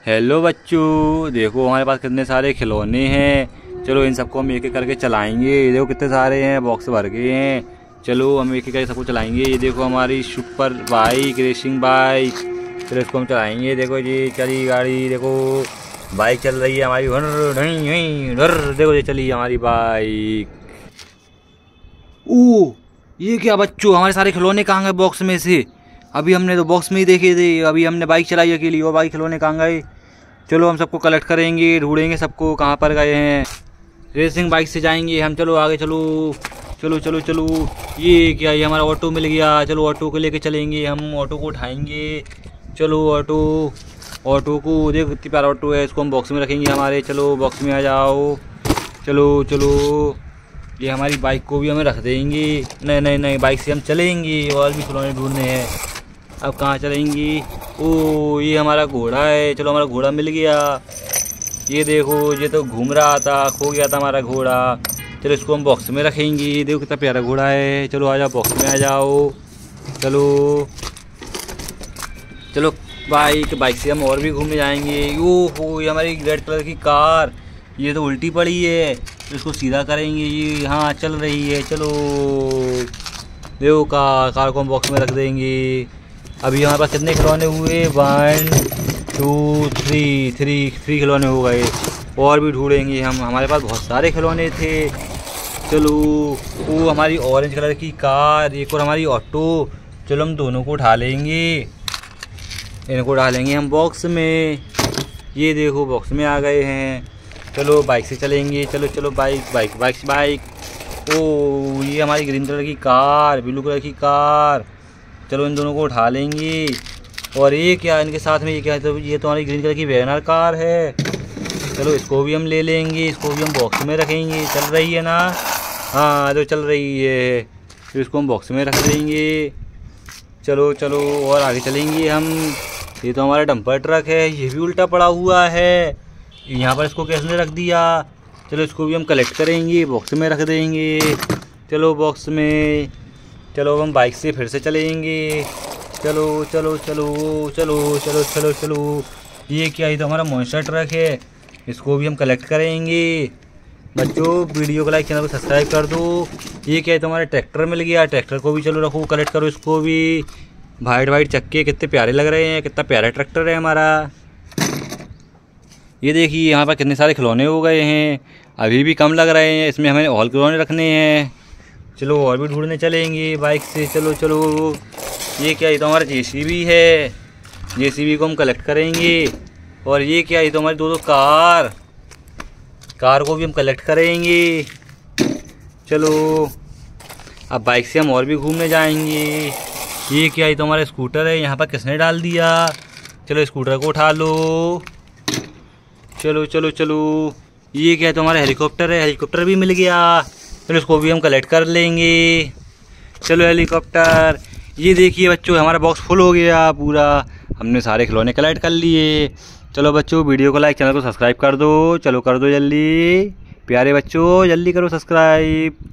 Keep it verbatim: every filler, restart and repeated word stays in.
Hello बच्चों, देखो हमारे पास कितने सारे खिलौने हैं। चलो इन सबको हम एक एक करके चलाएंगे। ये देखो कितने सारे हैं, बॉक्स भर गए हैं। चलो हम एक एक करके सबको चलाएंगे। ये देखो हमारी सुपर बाइक, रेसिंग बाइक। चलो इसको हम चलाएंगे। देखो ये चली गाड़ी, देखो बाइक चल रही है हमारी। धर देखो ये चली हमारी बाइक। ओ ये क्या बच्चों, हमारे सारे खिलौने कहाँ गए बॉक्स में से? अभी हमने तो बॉक्स में ही देखे थे। अभी हमने बाइक चलाई अकेली, वो बाइक खिलौने कहाँ गए? चलो हम सबको कलेक्ट करेंगे, ढूंढेंगे सबको कहाँ पर गए हैं। रेसिंग बाइक से जाएंगे हम। चलो आगे चलो चलो चलो चलो। ये क्या, ये हमारा ऑटो मिल गया। चलो ऑटो को लेके चलेंगे हम, ऑटो को उठाएंगे। चलो ऑटो ऑटो को देखो कितनी प्यारा ऑटो है, इसको हम बॉक्स में रखेंगे हमारे। चलो बॉक्स में आ जाओ। चलो चलो ये हमारी बाइक को भी हमें रख देंगे। नहीं नहीं नहीं, बाइक से हम चलेंगे, और भी खिलौने ढूंढने हैं। अब कहाँ चलेंगे? ओ ये हमारा घोड़ा है। चलो हमारा घोड़ा मिल गया। ये देखो ये तो घूम रहा था, खो गया था हमारा घोड़ा। चलो इसको हम बॉक्स में रखेंगे। देखो कितना प्यारा घोड़ा है। चलो आ जाओ, बॉक्स में आ जाओ। चलो चलो बाइक बाइक से हम और भी घूमने जाएंगे। ओ हो ये हमारी रेड कलर की कार, ये तो उल्टी पड़ी है, इसको सीधा करेंगे। ये हाँ चल रही है। चलो देखो कार कार को हम बॉक्स में रख देंगे। अभी हमारे पास कितने खिलौने हुए? One two three three three खिलौने हो गए। और भी ढूंढेंगे हम, हमारे पास बहुत सारे खिलौने थे। चलो वो हमारी ऑरेंज कलर की कार, एक और हमारी ऑटो। चलो हम दोनों को उठा लेंगे, इनको डालेंगे हम बॉक्स में। ये देखो बॉक्स में आ गए हैं। चलो बाइक से चलेंगे। चलो चलो बाइक बाइक बाइक बाइक। ओ ये हमारी ग्रीन कलर की कार, ब्लू कलर की कार। चलो इन दोनों को उठा लेंगे। और ये क्या, इनके साथ में ये क्या है? तो ये तो हमारी ग्रीन कलर की वैगनर कार है। चलो इसको भी हम ले लेंगे, इसको भी हम बॉक्स में रखेंगे। चल रही है ना? हाँ तो चल रही है, फिर इसको हम बॉक्स में रख देंगे। चलो चलो और आगे चलेंगे हम। ये तो हमारा डंपर ट्रक है, ये भी उल्टा पड़ा हुआ है। यहाँ पर इसको कैसे रख दिया? चलो इसको भी हम कलेक्ट करेंगे, बॉक्स में रख देंगे। चलो बॉक्स में। चलो हम बाइक से फिर से चलेंगे। चलो चलो चलो चलो चलो चलो चलो। ये क्या, ये तो हमारा मॉन्स्टर ट्रक है, इसको भी हम कलेक्ट करेंगे। बच्चों वीडियो को लाइक, चैनल को सब्सक्राइब कर दो। ये क्या है, तो हमारा ट्रैक्टर मिल गया, ट्रैक्टर को भी चलो रखो, कलेक्ट करो इसको भी। वाइट वाइट चक्के कितने प्यारे लग रहे हैं, कितना प्यारा ट्रैक्टर है हमारा। ये देखिए यहाँ पर कितने सारे खिलौने हो गए हैं, अभी भी कम लग रहे हैं, इसमें हमें और खिलौने रखने हैं। चलो और भी ढूंढने चलेंगे बाइक से। चलो चलो। ये क्या, ये तो हमारा जेसीबी है, जेसीबी को हम कलेक्ट करेंगे। और ये क्या, ये तो हमारी दो दो कार, कार को भी हम कलेक्ट करेंगे। चलो अब बाइक से हम और भी घूमने जाएंगे। ये क्या, ये तो हमारा स्कूटर है, यहाँ पर किसने डाल दिया? चलो स्कूटर को उठा लो। चलो चलो चलो। ये क्या है, तो हमारा हेलीकॉप्टर है, हेलीकॉप्टर भी मिल गया। चलो इसको भी हम कलेक्ट कर लेंगे। चलो हेलीकॉप्टर। ये देखिए बच्चों हमारा बॉक्स फुल हो गया पूरा, हमने सारे खिलौने कलेक्ट कर लिए। चलो बच्चों वीडियो को लाइक, चैनल को सब्सक्राइब कर दो। चलो कर दो जल्दी, प्यारे बच्चों जल्दी करो सब्सक्राइब।